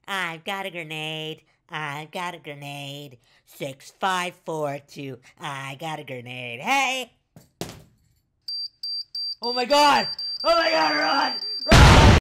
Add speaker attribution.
Speaker 1: I've got a grenade. I've got a grenade. 6542. I got a grenade. Hey! Oh my god! Oh my god, run! Run!